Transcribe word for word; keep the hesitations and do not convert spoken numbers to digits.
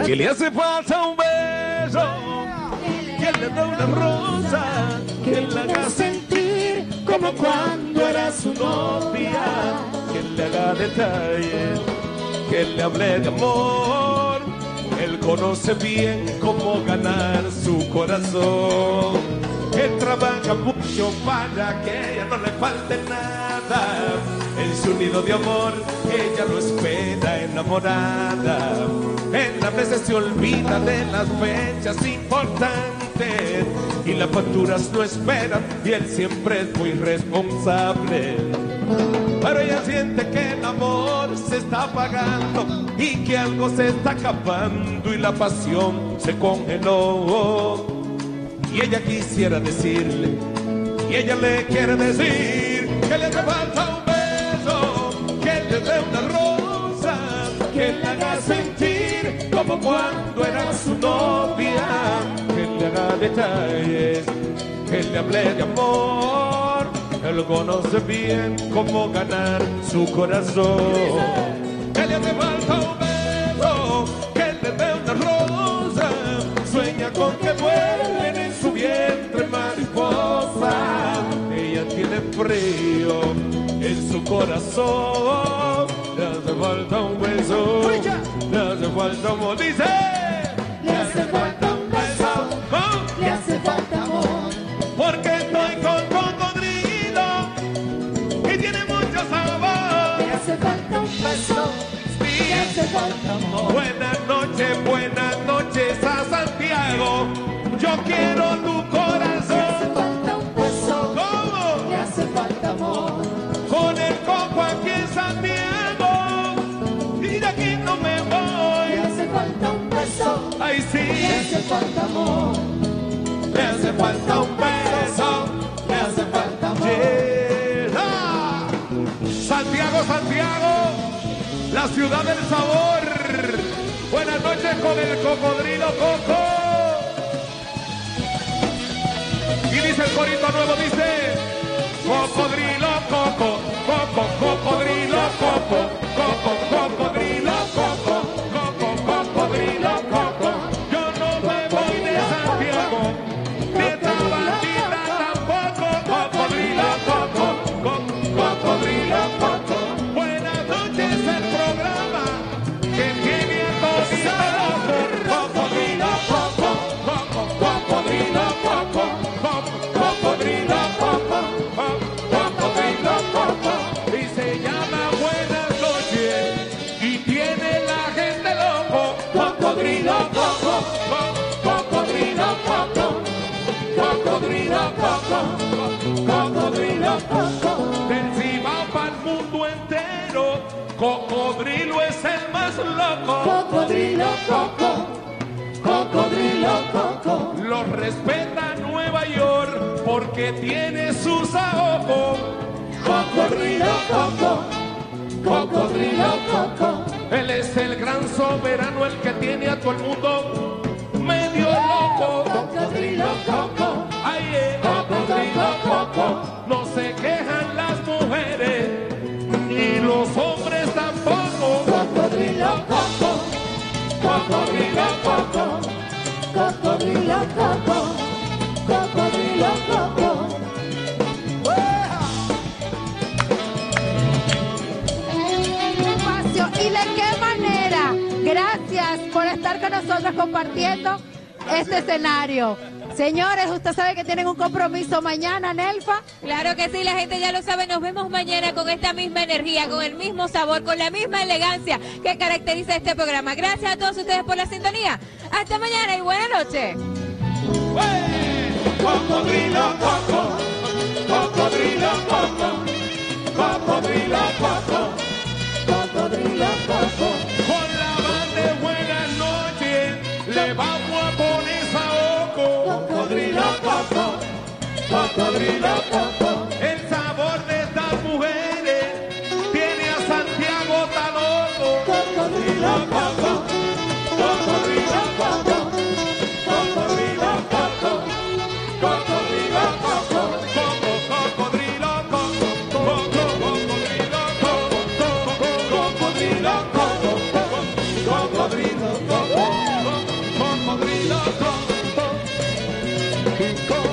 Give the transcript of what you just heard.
que le hace falta un beso, que le da una rosa, que le haga sentir como cuando era su novia, que le haga detalles, que le hable de amor. Él conoce bien cómo ganar su corazón. Él trabaja mucho para que a ella no le falte nada. En su nido de amor, ella lo espera enamorada. Él a veces se olvida de las fechas importantes y las facturas no esperan y él siempre es muy responsable. Pero ella siente que el amor se está apagando y que algo se está acabando y la pasión se congeló. Y ella quisiera decirle, y ella le quiere decir que le hace falta un beso, que le dé una rosa, que le haga sentir como cuando era su novia, que le haga detalles, que le hable de amor. Él conoce bien cómo ganar su corazón. Que le hace falta un beso, que le dé una rosa, sueña con que vuelen en su vientre mariposa. Ella tiene frío en su corazón. Le hace falta un beso, le hace falta amor. Dice, le hace falta un beso, ¿oh? Le hace falta amor. Porque estoy con cocodrilo y tiene mucho sabor. Le hace falta un beso, Sí. le hace falta amor. Buenas noches, buenas noches a Santiago. Yo quiero tu Le hace corazón. falta un beso, ¿Cómo? le hace falta amor. Con el coco aquí en Santiago. Y de aquí no me Le voy. hace falta un beso, Ay, le sí. hace falta amor. Le hace falta un beso. Le hace falta amor. Yeah. Santiago, Santiago. La ciudad del sabor. Buenas noches con el cocodrilo Coco. Y dice el corito nuevo, dice cocodrilo Coco, Coco, cocodrilo Coco, Coco, cocodrilo Coco, Coco, cocodrilo Coco. Yo no me voy de Santiago, ni esta bandita tampoco, cocodrilo Coco, Coco, cocodrilo Coco. Buenas noches el programa que tiene a todito loco, cocodrilo Coco, Coco, cocodrilo Coco, cocodrilo Coco, cocodrilo Coco. Y se llama Buenas noches y tiene la gente loco, cocodrilo Coco, cocodrilo Coco, cocodrilo Coco, cocodrilo Coco. Del Cibao para el mundo entero, cocodrilo es el más loco. Cocodrilo Coco, cocodrilo Coco. Lo respeta Nueva York porque tiene sus ahogos. Cocodrilo Coco, cocodrilo Coco. Él es el gran soberano, el que tiene a todo el mundo medio loco. Cocodrilo Coco, Ay, eh, cocodrilo Coco. No se quejan las mujeres ni los hombres tampoco. cocodrilo Coco, cocodrilo Coco, cocodrilo Coco, cocodrilo Coco. Espacio. ¿Y de qué manera? Gracias por estar con nosotros compartiendo este escenario. Señores, usted sabe que tienen un compromiso mañana, Nelfa. Claro que sí, la gente ya lo sabe. Nos vemos mañana con esta misma energía, con el mismo sabor, con la misma elegancia que caracteriza este programa. Gracias a todos ustedes por la sintonía. Hasta mañana y buena noche. Cocodrilo Coco, cocodrilo Coco, cocodrilo Coco, Cocodrilo Coco, con la banda de Buenas noches le vamos a poner saoco. cocodrilo Coco, cocodrilo Coco. El sabor de estas mujeres tiene a Santiago tan loco. Cocodrilo Coco, cocodrilo Coco, cocodrilo Coco, cocodrilo Coco. Coco, cocodrilo, coco, coco, cocodrilo, coco, coco, cocodrilo, coco, cocodrilo, coco. cocodrilo, coco,